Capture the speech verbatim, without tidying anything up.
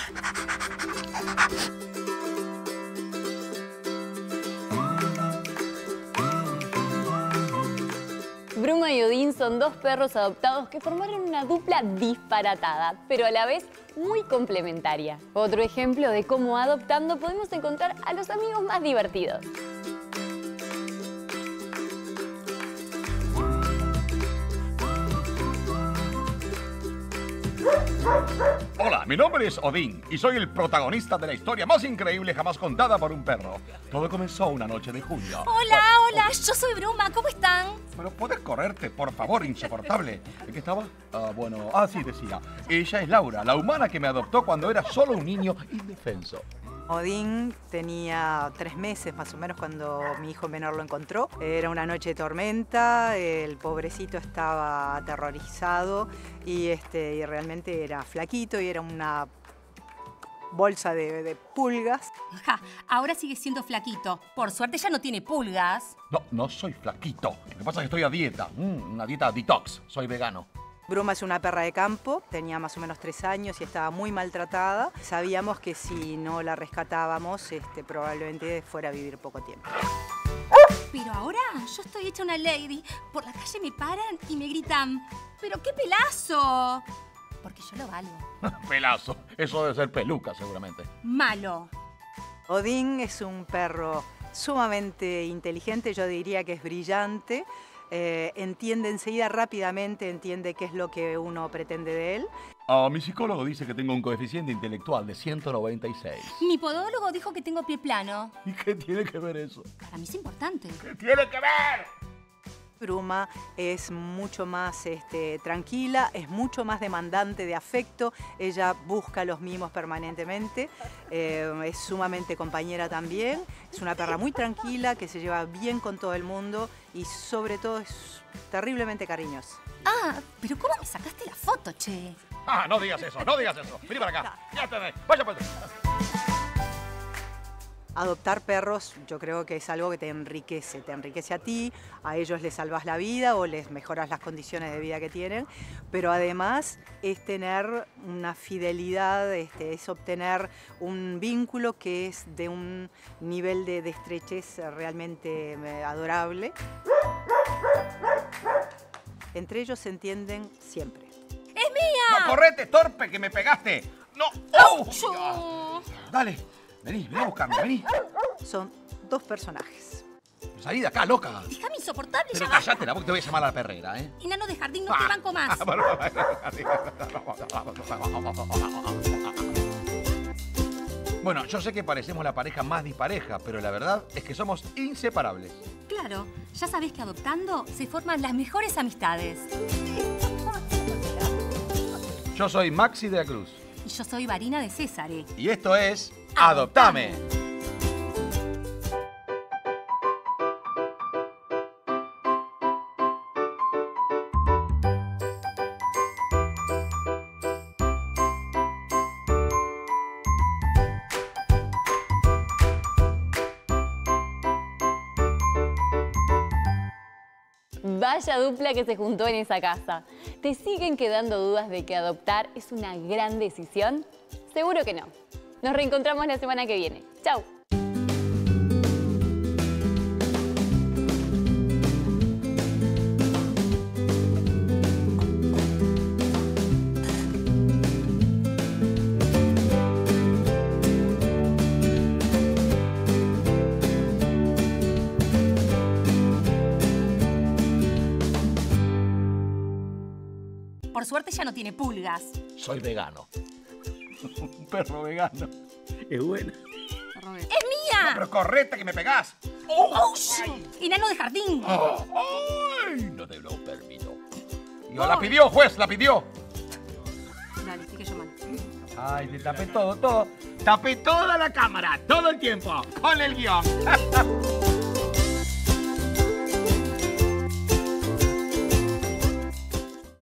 Bruma y Odín son dos perros adoptados que formaron una dupla disparatada, pero a la vez muy complementaria. Otro ejemplo de cómo adoptando podemos encontrar a los amigos más divertidos. Hola, mi nombre es Odín y soy el protagonista de la historia más increíble jamás contada por un perro. Todo comenzó una noche de junio. Hola, Bueno, hola, yo soy Bruma, ¿cómo están? Pero puedes correrte, por favor, insoportable. ¿En qué estaba? Ah, bueno, ah, sí, decía. Ella es Laura, la humana que me adoptó cuando era solo un niño indefenso. Odín tenía tres meses más o menos cuando mi hijo menor lo encontró. Era una noche de tormenta, el pobrecito estaba aterrorizado y, este, y realmente era flaquito y era una bolsa de, de pulgas. Ja, ahora sigue siendo flaquito. Por suerte ya no tiene pulgas. No, no soy flaquito. Lo que pasa es que estoy a dieta. Mm, una dieta detox. Soy vegano. Bruma es una perra de campo, tenía más o menos tres años y estaba muy maltratada. Sabíamos que si no la rescatábamos, este, probablemente fuera a vivir poco tiempo. Pero ahora yo estoy hecha una lady. Por la calle me paran y me gritan, ¡pero qué pelazo! Porque yo lo valgo. Pelazo. Eso debe ser peluca, seguramente. Malo. Odín es un perro sumamente inteligente, yo diría que es brillante. Eh, entiende enseguida, rápidamente, entiende qué es lo que uno pretende de él. Ah, mi psicólogo dice que tengo un coeficiente intelectual de ciento noventa y seis. Mi podólogo dijo que tengo pie plano. ¿Y qué tiene que ver eso? Para mí es importante. ¿Qué tiene que ver? Bruma es mucho más este, tranquila, es mucho más demandante de afecto, ella busca los mimos permanentemente, eh, es sumamente compañera también, es una perra muy tranquila que se lleva bien con todo el mundo y sobre todo es terriblemente cariñosa. Ah, pero ¿cómo me sacaste la foto, che? Ah, no digas eso, no digas eso. Vení para acá. Ya te ves. Vaya para atrás. Adoptar perros yo creo que es algo que te enriquece, te enriquece a ti, a ellos les salvas la vida o les mejoras las condiciones de vida que tienen, pero además es tener una fidelidad, este, es obtener un vínculo que es de un nivel de, de estrechez realmente eh, adorable. Entre ellos se entienden siempre. ¡Es mía! ¡No, correte, torpe, que me pegaste! ¡No! ¡Oh! Yo. Dale. Vení, vení a buscarme, vení. Son dos personajes. Salí de acá, loca. Déjame insoportable, Pero ya va. cállate la boca, te voy a llamar a la perrera, ¿eh? Enano de jardín, no te banco más. Bueno, yo sé que parecemos la pareja más dispareja, pero la verdad es que somos inseparables. Claro, ya sabés que adoptando se forman las mejores amistades. Yo soy Maxi de la Cruz. Y yo soy Varina de Césare. Y esto es Adoptame. Vaya dupla que se juntó en esa casa. ¿Te siguen quedando dudas de que adoptar es una gran decisión? Seguro que no. Nos reencontramos la semana que viene. ¡Chau! Por suerte ya no tiene pulgas. Soy vegano. Un perro vegano. Es bueno. ¡Es mía! Pero correte, que me pegás. ¡Oh! ¡Enano de jardín! Oh, ¡ay! No te lo permito. Digo, la pidió, juez, la pidió. Dale, sí que yo mal. Ay, te tapé todo, todo. Tapé toda la cámara, todo el tiempo, con el guión.